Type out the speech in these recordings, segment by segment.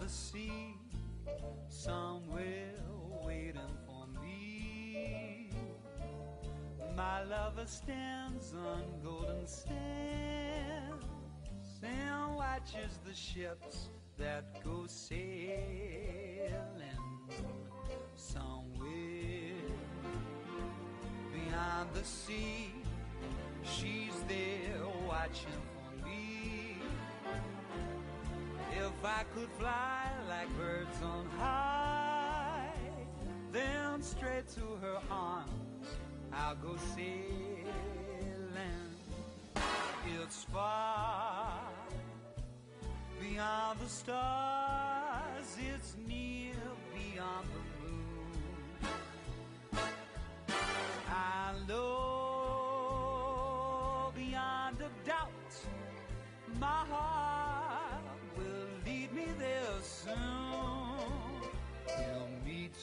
the sea, somewhere waiting for me. My lover stands on golden sands and watches the ships that go sailing. Somewhere beyond the sea, she's there watching for me. If I could fly like birds on high, then straight to her arms I'll go sailing. It's far beyond the stars, it's near beyond the moon. I know beyond a doubt my heart will lead me there soon. We'll meet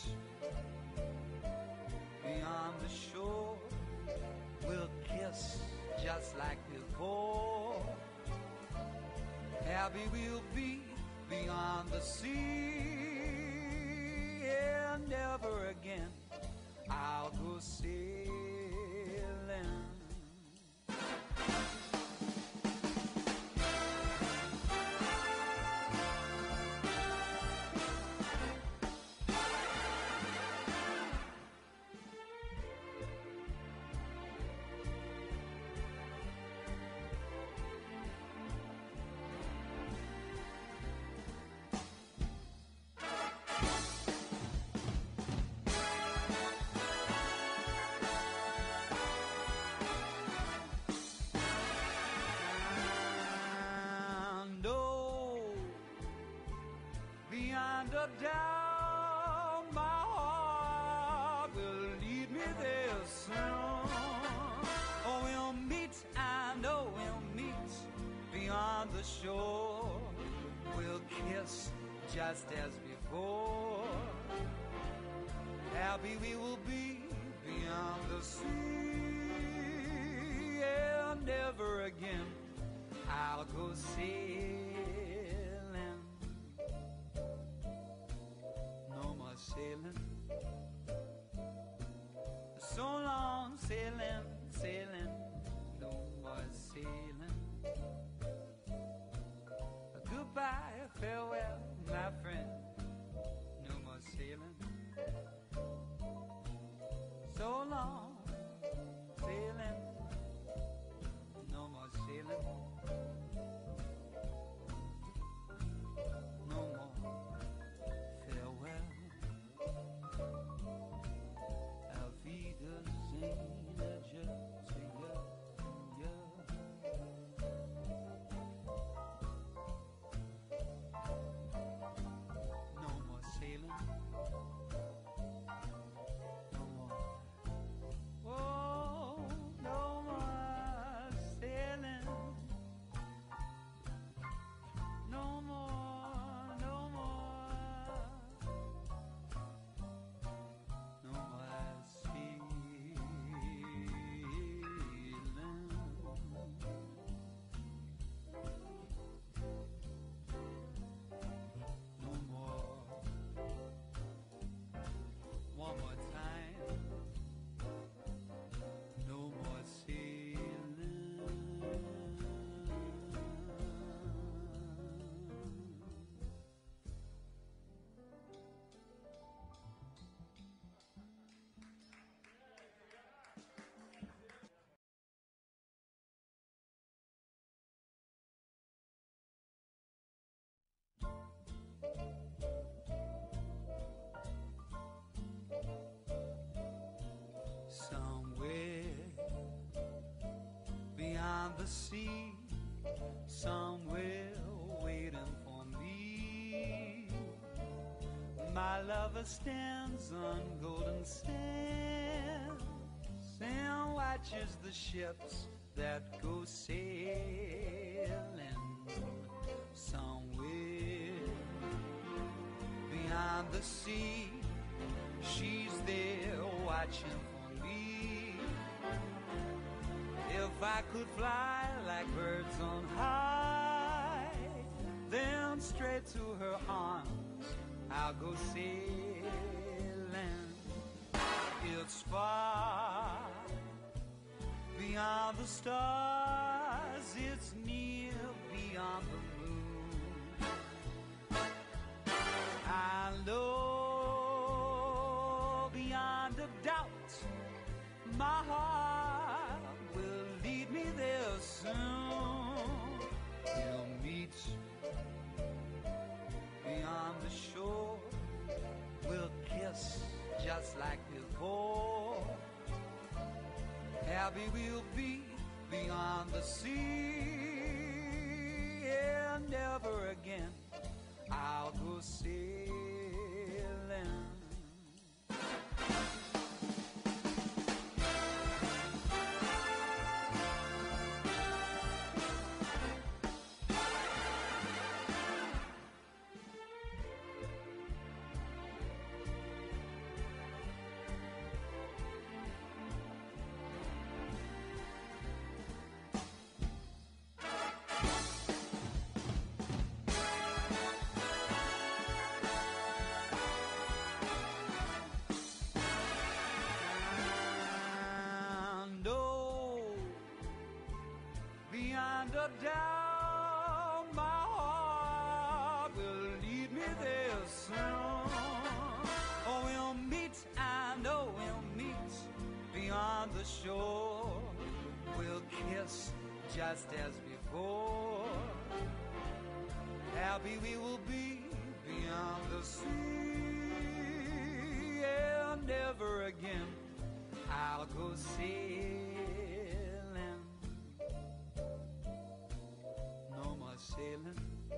beyond the shore, we'll kiss just like before. Happy we'll be beyond the sea, and never again I'll go sailing. Beyond a doubt, my heart will lead me there soon. Oh, we'll meet, I know we'll meet beyond the shore. We'll kiss just as before. Happy we will be beyond the sea, and never again I'll go sailing. Sailing, so long sailing, sailing, no more sailing. Goodbye, farewell, my friend, no more sailing. So long sailing, no more sailing. No more farewell. No more sailing, no more. Oh, no more sailing, no more, no more, no more sailing. One more time, no more sailing. Somewhere beyond the sea, somewhere waiting for me. My lover stands on golden sands and watches the ships that go sailing. Somewhere beyond the sea, she's there watching for me. If I could fly like birds on high, then straight to her arms I'll go sailing. It's far beyond the stars, it's near beyond the moon. I know beyond a doubt my heart will lead me there soon. We'll meet beyond the shore, we'll kiss just like before. Happy we'll be beyond the sea, and never again I'll go sailing. Beyond a doubt, my heart will lead me there soon. Oh, we'll meet, I know we'll meet beyond the shore. We'll kiss just as before. Happy we will be beyond the sea, and never again I'll go sailing. Sailing,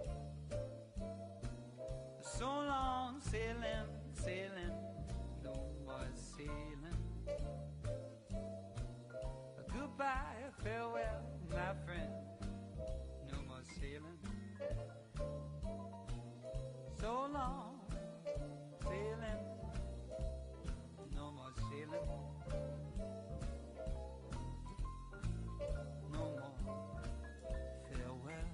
so long sailing, sailing, no more sailing. Goodbye, farewell, my friend, no more sailing. So long sailing, no more sailing. No more farewell.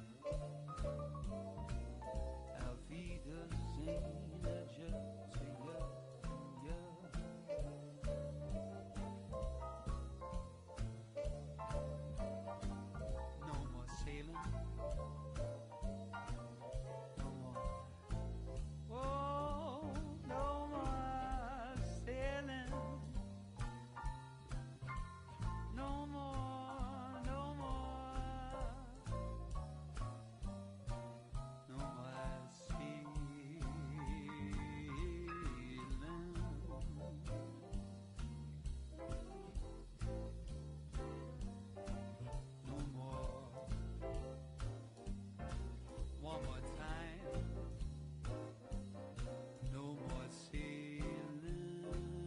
No more sailing. No more. Oh, no more sailing. No more, no more. No more sailing. No more. One more time. No more sailing.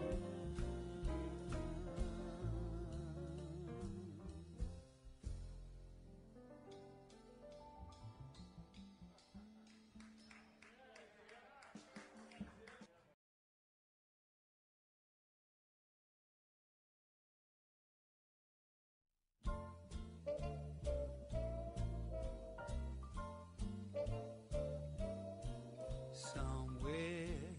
Somewhere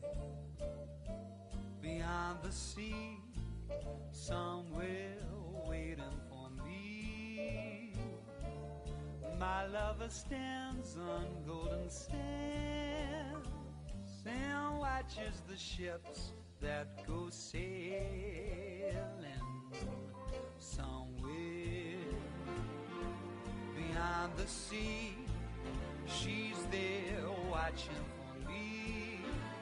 beyond the sea, somewhere waiting for me, my lover stands on golden sands and watches the ships that go sailing. Somewhere beyond the sea, she's there watching for me.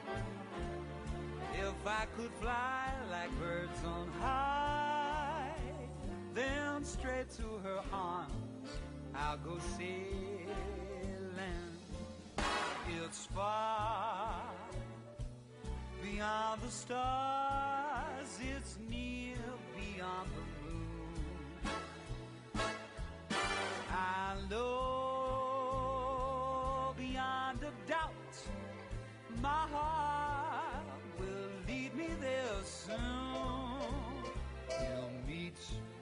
If I could fly like birds on high, then straight to her arms I'll go sailing. It's far beyond the stars, it's near beyond the moon. I know beyond a doubt my heart will lead me there soon. We'll meet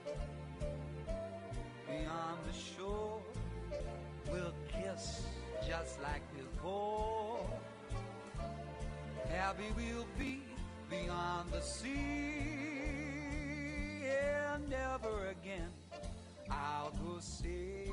beyond the shore, we'll kiss just like before. happy we'll be beyond the sea, and never again I'll go sailing.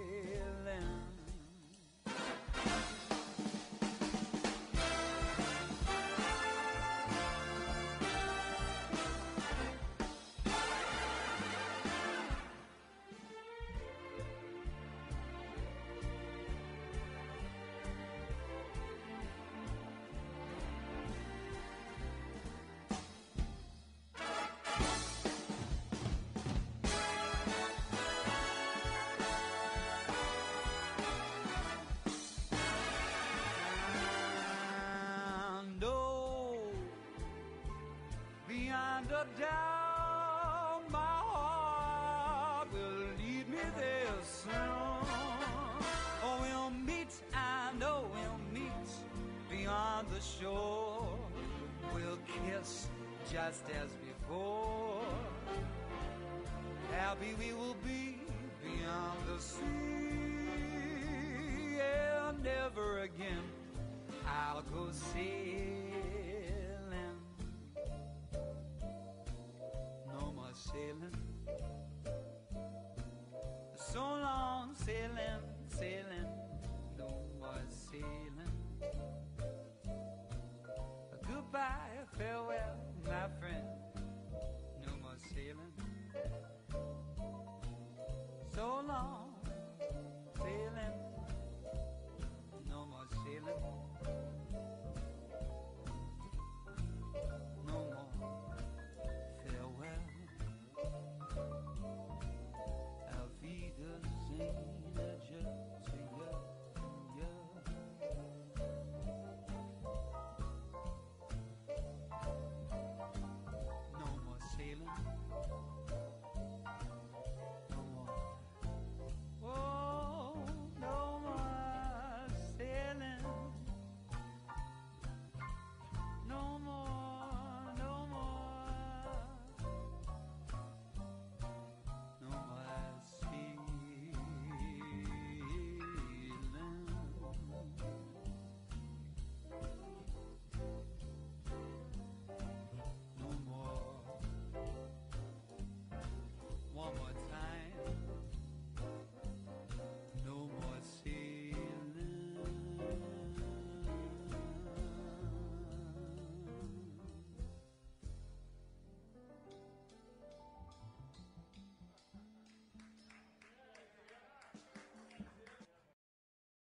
Beyond a doubt, my heart will lead me there soon. Oh, we'll meet, I know we'll meet beyond the shore. We'll kiss just as before. Happy we will be beyond the sea, and never again I'll go sailing. Sailing, so long sailing, sailing, no more sailing.